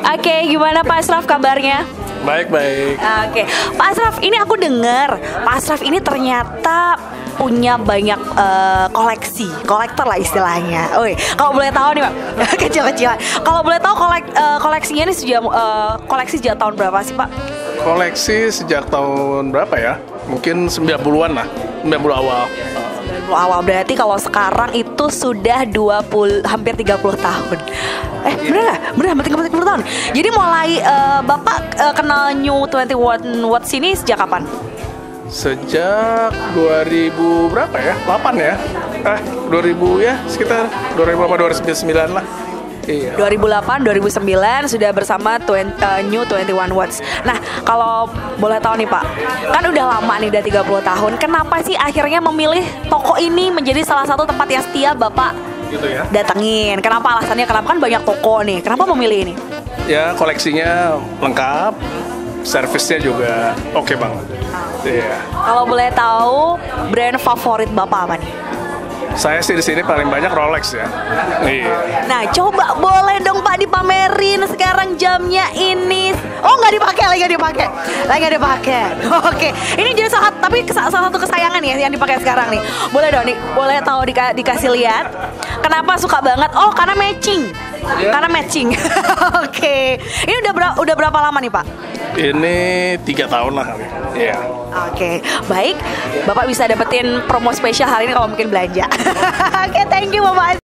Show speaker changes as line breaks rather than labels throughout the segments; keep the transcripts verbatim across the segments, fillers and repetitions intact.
Oke, gimana Pak Asraf kabarnya?
Baik, baik.
Oke, Pak Asraf, ini aku dengar Pak Asraf ini ternyata punya banyak uh, koleksi, kolektor lah istilahnya. Oi, kalau boleh tahu nih Pak, kecil-kecilan. Kalau boleh tahu kolek, uh, koleksinya ini sejak uh, koleksi sejak tahun berapa sih Pak?
Koleksi sejak tahun berapa ya? Mungkin sembilan puluhan lah, sembilan puluh awal.
sembilan puluh awal, berarti kalau sekarang itu sudah dua puluh, hampir tiga puluh tahun. Eh, bener gak? Bener, hampir tiga puluh tahun. Jadi mulai uh, Bapak uh, kenal New dua puluh satu Watts ini sejak kapan?
Sejak dua ribu berapa ya? delapan ya? Eh, dua ribu ya, sekitar dua ribu delapan, dua ribu sembilan lah. Iya.
dua ribu delapan, dua ribu sembilan sudah bersama dua puluh, uh, New dua puluh satu Watts. Nah, kalau boleh tahu nih Pak, kan udah lama nih, udah tiga puluh tahun. Kenapa sih akhirnya memilih toko ini menjadi salah satu tempat yang setia Bapak
gitu ya?
datengin? Kenapa alasannya? Kenapa kan banyak toko nih? Kenapa memilih ini?
Ya, koleksinya lengkap, servisnya juga oke banget. Iya.
Kalau boleh tahu brand favorit Bapak apa nih?
Saya sih di sini paling banyak Rolex ya. Iya.
Nah, coba boleh dong Pak dipamerin sekarang jamnya ini. Oh, nggak dipakai, lagi nggak dipakai, lagi nggak dipakai. Oke, ini jadi salah, tapi salah satu kesayangan ya yang dipakai sekarang nih. Boleh dong nih, boleh tahu dika, dikasih lihat. Kenapa suka banget? Oh, karena matching. Yeah. Karena matching. Oke, ini udah berapa, udah berapa lama nih Pak?
Ini tiga tahun lah kali. Iya.
Oke, baik. Bapak bisa dapetin promo spesial hari ini kalau mungkin belanja. Oke, thank you Bapak.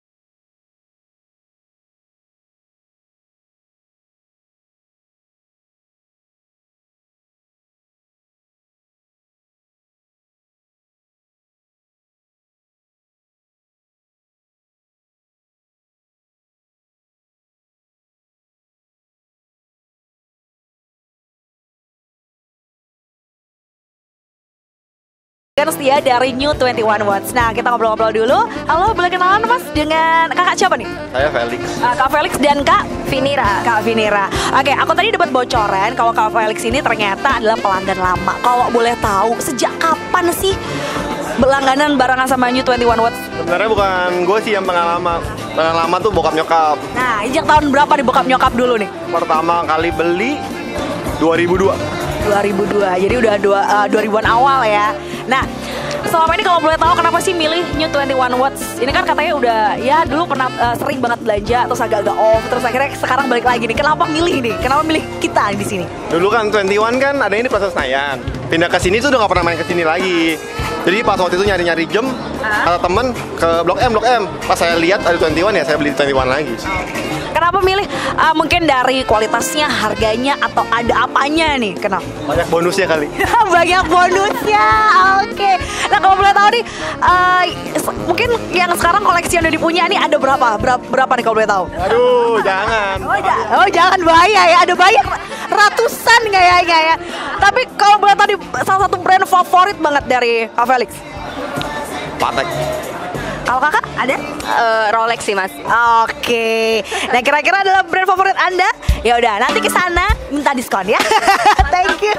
Kan setia dari New dua puluh satu Watts. Nah, kita ngobrol-ngobrol dulu. Halo, boleh kenalan Mas dengan kakak siapa nih?
Saya Felix.
Uh, Kak Felix dan Kak Vinira. Kak Vinira. Oke, aku tadi dapat bocoran kalau Kak Felix ini ternyata adalah pelanggan lama. Kalau boleh tahu, sejak kapan sih berlangganan barengan sama New dua puluh satu Watts?
Sebenarnya bukan gue sih yang pengalaman. Pengalaman tuh bokap nyokap.
Nah, sejak tahun berapa nih bokap nyokap dulu nih?
Pertama kali beli dua ribu dua.
dua ribu dua, jadi udah dua, uh, dua ribuan awal ya. Nah, selama ini kalau boleh tahu kenapa sih milih New dua puluh satu Watts? Ini kan katanya udah, ya dulu pernah uh, sering banget belanja, terus agak-agak off, terus akhirnya sekarang balik lagi nih. Kenapa milih nih? Kenapa milih kita di sini?
Dulu kan dua puluh satu kan ada ini Plaza Senayan. Pindah ke sini tuh udah gak pernah main ke sini lagi. Jadi pas waktu itu nyari-nyari jam, ada temen ke Blok M, Blok M. Pas saya lihat ada dua puluh satu ya saya beli dua puluh satu lagi.
Kenapa milih? Uh, mungkin dari kualitasnya, harganya, atau ada apanya nih? Kenapa?
Banyak bonusnya kali.
Banyak bonusnya, oke. Okay. Nah, kalau boleh tahu nih, uh, mungkin yang sekarang koleksi yang udah dipunya nih ada berapa? Berapa, berapa nih kalau boleh tahu?
Aduh, jangan.
Oh, ja- oh jangan, bahaya ya. Ada banyak, ratusan kayaknya ya. Tapi kalau boleh tahu nih, salah satu brand favorit banget dari Kak Felix?
Patek.
Kalau kakak ada?
Uh, Rolex sih Mas.
Oke. Nah, kira-kira adalah brand favorit Anda? Ya udah, nanti ke sana minta diskon ya. Thank you.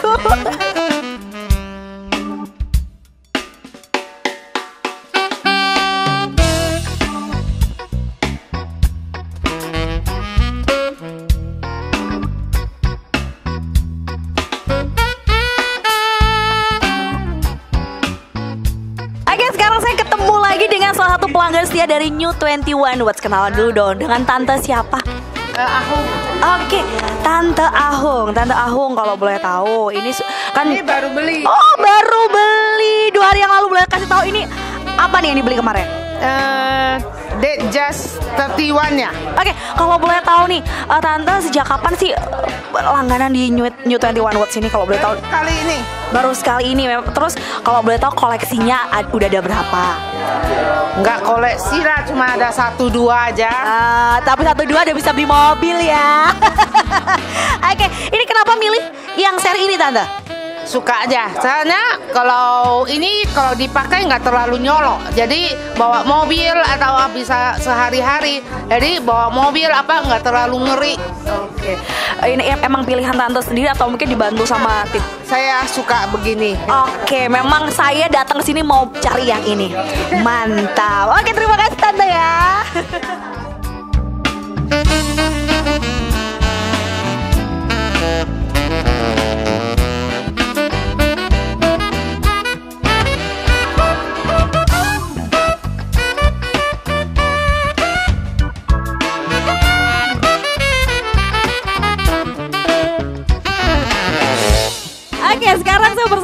Salah satu pelanggan setia dari New dua puluh satu Watts. Kenalan dulu dong dengan Tante siapa?
Uh, Ahung.
Oke, Tante Ahung. Tante Ahung kalau boleh tahu ini kan
Ini baru beli.
Oh, baru beli dua hari yang lalu. Boleh kasih tahu ini apa nih yang dibeli kemarin?
Uh, Date Just tiga puluh satu ya.
Oke, kalau boleh tahu nih, uh, Tante sejak kapan sih uh, langganan di New, New dua puluh satu Watts ini kalau boleh tahu?
Kali ini.
Baru sekali ini. Terus kalau boleh tahu koleksinya ad, udah ada berapa?
Nggak koleksi lah, cuma ada satu dua aja.
Uh, tapi satu dua udah bisa beli mobil ya. Oke, ini kenapa milih yang seri ini Tante?
Suka aja, soalnya kalau ini kalau dipakai nggak terlalu nyolok. Jadi bawa mobil atau bisa sehari-hari. Jadi bawa mobil apa nggak terlalu ngeri.
Oke, ini emang pilihan Tante sendiri atau mungkin dibantu sama tim?
Saya suka begini.
Oke, memang saya datang ke sini mau cari yang ini. Mantap. Oke, terima kasih Tante ya.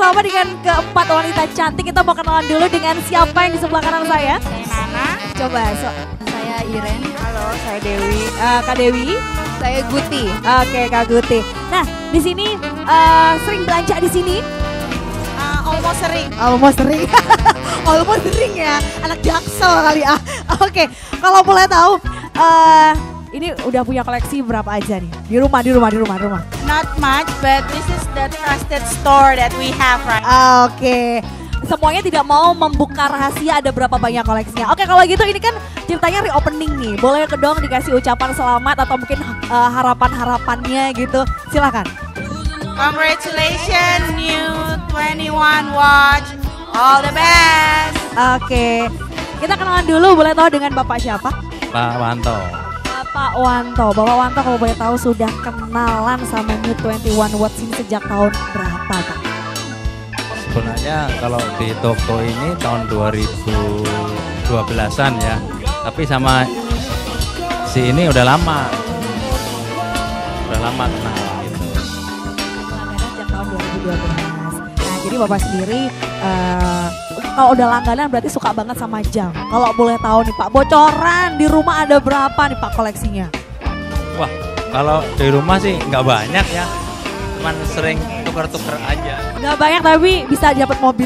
bersama dengan keempat wanita cantik. Kita mau kenalan dulu dengan siapa yang di sebelah kanan saya.
Nana.
Coba, so,
Saya Iren.
halo, saya Dewi. Uh, Kak Dewi.
Saya Guti.
Oke, Kak Guti. Nah, di sini uh, sering belanja di sini?
Uh, almost sering.
Almost sering. Almost sering ya. Anak Jaksel kali ah. Oke, kalau boleh tahu, uh, ini udah punya koleksi berapa aja nih? Di rumah, di rumah, di rumah, di rumah.
Not much, but this is the trusted store that we have right
Ah, Oke. Semuanya tidak mau membuka rahasia ada berapa banyak koleksinya. Oke, kalau gitu ini kan ceritanya reopening nih. Boleh ke dong dikasih ucapan selamat atau mungkin uh, harapan-harapannya gitu. Silakan.
Congratulations, new twenty-one watch. All the best.
Oke. Kita kenalan dulu, boleh tahu dengan Bapak siapa?
Pak Wanto.
Bapak Wanto. Bapak Wanto kalau boleh tahu sudah kenalan sama New twenty-one Watch ini sejak tahun berapa, Pak?
Sebenarnya kalau di toko ini tahun dua ribu dua belasan ya. Tapi sama si ini udah lama. Udah lama kenal gitu.
Langganan sejak tahun dua ribu dua belas. Nah, jadi Bapak sendiri uh, kalau udah langganan berarti suka banget sama jam. Kalau boleh tahu nih Pak, bocoran di rumah ada berapa nih Pak koleksinya?
Wah, kalau di rumah sih nggak banyak ya. Cuman sering tuker-tuker aja.
Nggak banyak tapi bisa dapat mobil.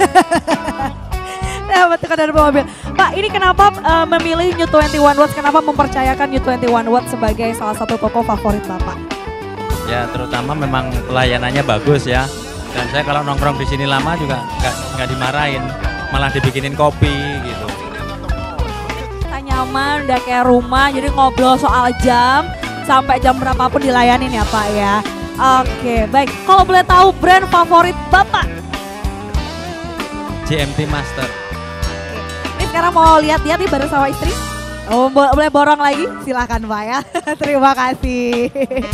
Dapat tuker dari mobil. Pak, ini kenapa uh, memilih New twenty-one Watch? Kenapa mempercayakan New twenty-one Watch sebagai salah satu toko favorit Bapak?
Ya terutama memang pelayanannya bagus ya. Dan saya kalau nongkrong di sini lama juga nggak nggak dimarahin, malah dibikinin kopi gitu.
Kita nyaman, udah kayak rumah, jadi ngobrol soal jam sampai jam berapapun dilayanin ya Pak ya. Oke, baik. Kalau boleh tahu brand favorit Bapak?
J M T Master.
Ini sekarang mau lihat-lihat nih bareng sama istri. Oh, bo- boleh borong lagi? Silakan Pak ya. Terima kasih.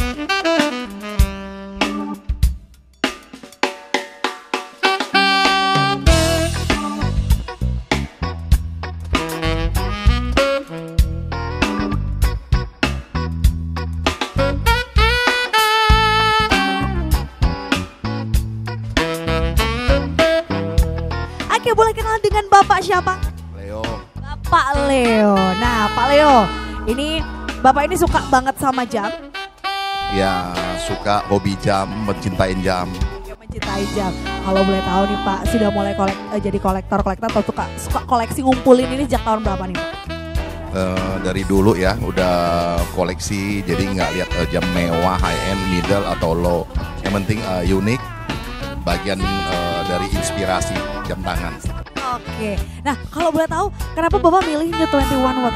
Oke, boleh kenal dengan Bapak siapa?
Leo,
Bapak Leo. Nah, Pak Leo, ini Bapak ini suka banget sama jam.
ya suka hobi jam, mencintai jam.
Yang mencintai jam. Kalau boleh tahu nih Pak, sudah mulai kolek, eh, jadi kolektor-kolektor atau suka, suka koleksi ngumpulin ini sejak tahun berapa nih Pak?
Eh, dari dulu ya udah koleksi, jadi nggak lihat eh, jam mewah, high end, middle atau low. Yang penting eh, unik, bagian eh, dari inspirasi jam tangan.
Oke, nah kalau boleh tahu kenapa Bapak milih New twenty-one Watch?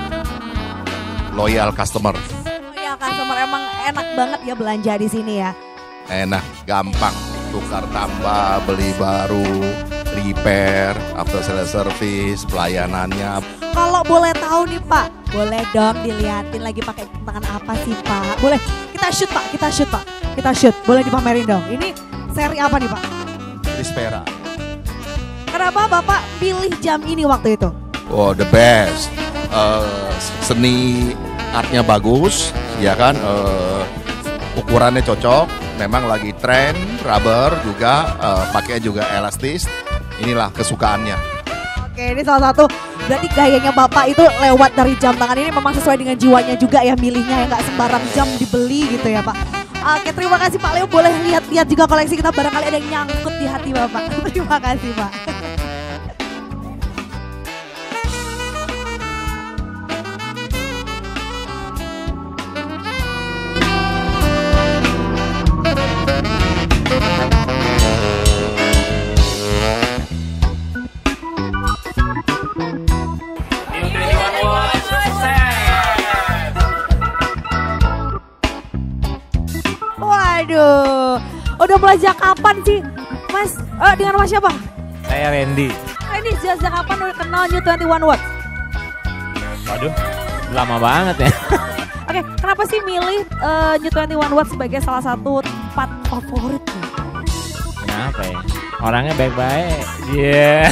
Loyal customer,
Oh ya, customer emang enak banget ya belanja di sini ya.
enak, gampang, tukar tambah, beli baru, repair, after sales service, pelayanannya.
Kalau boleh tahu nih Pak, boleh dong dilihatin lagi pakai tangan apa sih Pak? Boleh, kita shoot Pak, kita shoot Pak, kita shoot. Boleh dipamerin dong. Ini seri apa nih Pak?
Crispera.
Kenapa Bapak pilih jam ini waktu itu?
Oh, the best. Eh, seni artnya bagus, ya kan. Eh, ukurannya cocok. Memang lagi tren, rubber juga, eh, pakai juga elastis. Inilah kesukaannya.
Oke, ini salah satu berarti gayanya Bapak itu lewat dari jam tangan ini memang sesuai dengan jiwanya juga ya milihnya ya, nggak sembarang jam dibeli gitu ya Pak. Oke, terima kasih Pak Leo, boleh lihat-lihat juga koleksi kita, barangkali ada yang nyangkut di hati Bapak. Terima kasih Pak. Waduh, udah mulai sejak kapan sih Mas? Eh, dengan Mas siapa?
Saya Randy.
Nah, ini sejak sejak kapan udah kenal New twenty-one Watch?
Waduh, lama banget ya.
Oke, kenapa sih milih eh, New twenty-one Watch sebagai salah satu tempat favorit nih?
Kenapa ya? Orangnya baik-baik. Iya.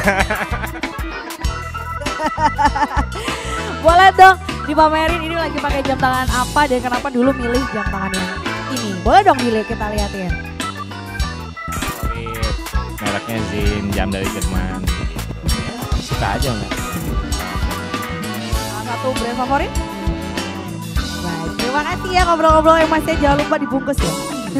Boleh dong dipamerin ini lagi pakai jam tangan apa dan kenapa dulu milih jam tangan yang ini? Boleh dong dilihat, kita lihatin.
mereknya Zin, jam dari Jerman. Suka aja nggak?
Salah satu brand favorit? Baik, terima kasih ya ngobrol-ngobrol yang masih jangan lupa dibungkus ya.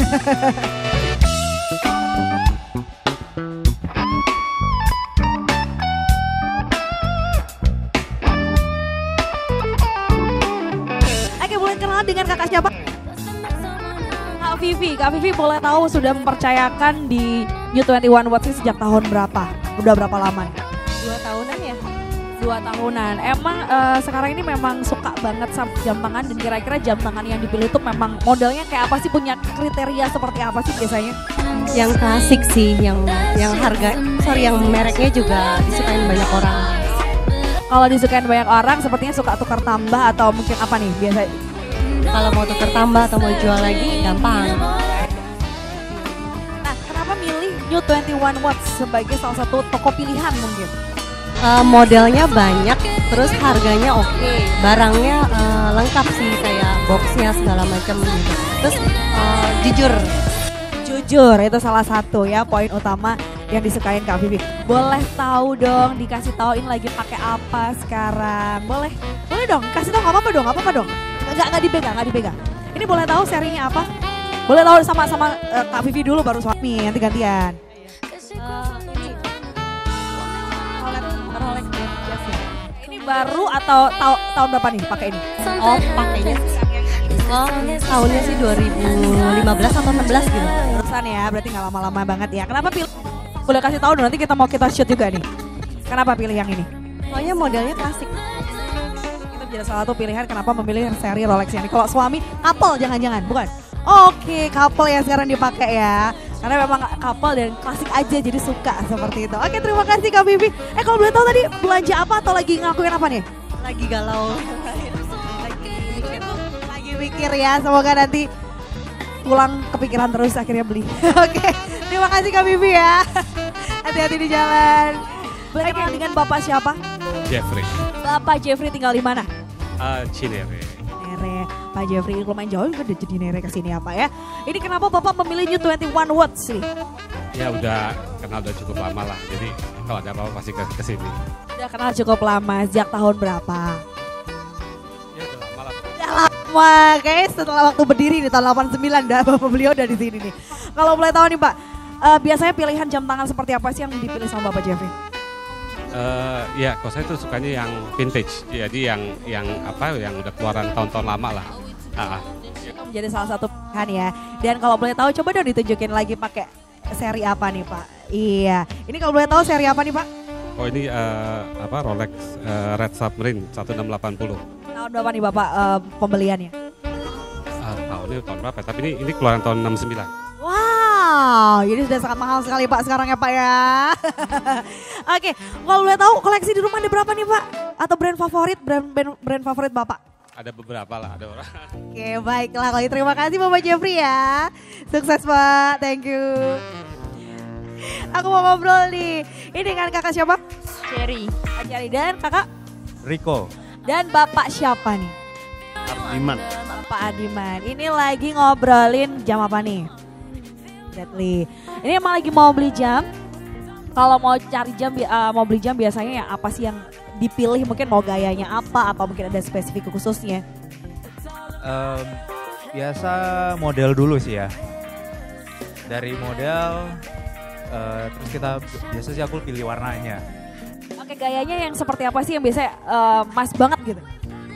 Oke, boleh kenalan dengan kakak siapa? Kak Vivi, Kak Vivi boleh tahu sudah mempercayakan di New dua puluh satu Watts ini sejak tahun berapa? Udah berapa lama?
Dua tahunan ya?
Dua tahunan. Emang uh, sekarang ini memang suka banget sama jam tangan dan kira-kira jam tangan yang dipilih itu memang modelnya kayak apa sih, punya kriteria seperti apa sih biasanya?
Yang klasik sih, yang yang harga, sorry yang mereknya juga disukain banyak orang.
Kalau disukain banyak orang sepertinya suka tukar tambah atau mungkin apa nih biasa?
Kalau mau tukar tambah atau mau jual lagi gampang.
Nah, kenapa milih New dua puluh satu Watts sebagai salah satu toko pilihan mungkin?
Uh, modelnya banyak, terus harganya oke, barangnya uh, lengkap sih kayak boxnya segala macam gitu. Terus uh, jujur,
jujur itu salah satu ya poin utama yang disukain Kak Vivi. Boleh tahu dong, dikasih tahu ini lagi pakai apa sekarang? Boleh, boleh dong, kasih tahu nggak apa-apa dong, nggak apa-apa dong. Nggak nggak dipegang, nggak dipegang. Ini boleh tahu serinya apa? Boleh tahu sama-sama uh, Kak Vivi dulu baru suami nanti gantian. Uh, Rolex Jazz ya. Ini baru atau ta tahun berapa nih pakai ini?
Oh pakainya oh, tahunnya sih dua ribu lima belas atau enam belas gitu.
Terusan ya, berarti nggak lama-lama banget ya. Kenapa pilih? Boleh kasih tahu dong, nanti kita mau kita shoot juga nih. Kenapa pilih yang ini?
Soalnya modelnya klasik.
Itu jadi salah satu pilihan kenapa memilih seri Rolex ini. Kalau suami, couple jangan-jangan, bukan? Oke, couple yang sekarang dipakai ya. Karena memang couple dan klasik aja jadi suka seperti itu. Oke, terima kasih Kak Vivi. Eh kalau boleh tahu tadi belanja apa atau lagi ngelakuin apa nih?
Lagi galau.
lagi mikir, lagi mikir ya. Semoga nanti pulang kepikiran terus akhirnya beli. Oke, terima kasih Kak Vivi ya. Hati-hati di jalan. Boleh kenalan dengan Bapak siapa?
Jeffrey.
Bapak Jeffrey tinggal di mana?
Uh, Cinere.
Nere, Pak Jeffrey lumayan jauh udah jadi Nere kesini apa ya. Ini kenapa Bapak memilih New dua puluh satu Watts nih?
Ya udah kenal udah cukup lama lah, jadi kalau ada apa-apa pasti ke kesini.
Udah kenal cukup lama, sejak tahun berapa?
Ya udah lama lah.
Udah lama, kayaknya setelah waktu berdiri nih tahun delapan puluh sembilan dah Bapak beliau udah di sini nih. Kalau boleh tahu nih Pak, uh, biasanya pilihan jam tangan seperti apa sih yang dipilih sama Bapak Jeffrey?
Uh, ya, kalau saya tuh sukanya yang vintage, jadi yang yang apa, yang udah keluaran tahun-tahun lama lah. Ah,
itu menjadi salah satu pilihan ya. Dan kalau boleh tahu, coba dong ditunjukin lagi pakai seri apa nih Pak? Iya, ini kalau boleh tahu seri apa nih Pak?
Oh ini uh, apa Rolex uh, Red Submarine seribu enam ratus delapan puluh.
Tahun berapa nih Bapak uh, pembeliannya?
Uh, tahunnya tahun berapa? Tapi ini ini keluaran tahun enam puluh sembilan.
Wow, jadi sudah sangat mahal sekali Pak sekarang ya Pak ya. Oke, kalau boleh tahu koleksi di rumah ada berapa nih Pak? Atau brand favorit, brand, brand, brand favorit Bapak?
Ada beberapa lah, ada orang.
Oke, baiklah. Kalau gitu terima kasih Bapak Jeffrey ya. Sukses Pak, thank you. Aku mau ngobrol nih. Ini dengan kakak siapa?
Cherry.
Kak Cherry dan kakak?
Rico.
Dan Bapak siapa nih?
Adiman.
Bapak Adiman. Ini lagi ngobrolin jam apa nih? Deadly. Ini emang lagi mau beli jam. Kalau mau cari jam, uh, mau beli jam biasanya ya apa sih yang dipilih? Mungkin mau gayanya apa atau mungkin ada spesifik khususnya?
Um, biasa model dulu sih ya. Dari model, uh, terus kita biasa sih aku pilih warnanya.
Oke, gayanya yang seperti apa sih yang biasa uh, mas banget gitu?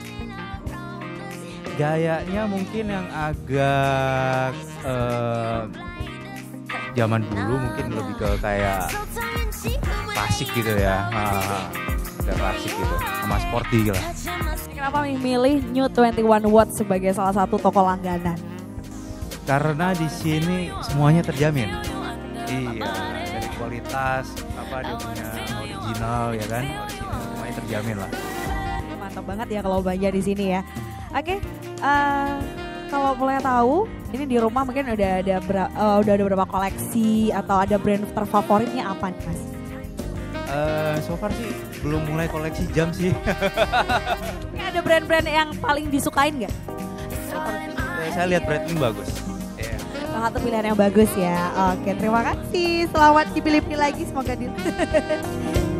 Gayanya mungkin yang agak uh, zaman dulu mungkin lebih ke kayak klasik gitu ya, uh, udah klasik gitu, sama sporty lah.
Kenapa nih milih New dua puluh satu Watts sebagai salah satu toko langganan?
Karena di sini semuanya terjamin. Iya, dari kualitas apa dia punya original ya kan, original semuanya terjamin lah.
Mantap banget ya kalau belanja di sini ya. Oke, uh, kalau boleh tahu, ini di rumah mungkin udah ada ber, uh, udah ada berapa koleksi atau ada brand terfavoritnya apa nih Mas?
Uh, so far sih belum mulai koleksi jam sih.
Ada brand-brand yang paling disukain nggak?
Uh, saya lihat Breitling bagus. Yeah.
Salah salah satu pilihan yang bagus ya. Oke, terima kasih. Selamat dipilih-pilih lagi, semoga di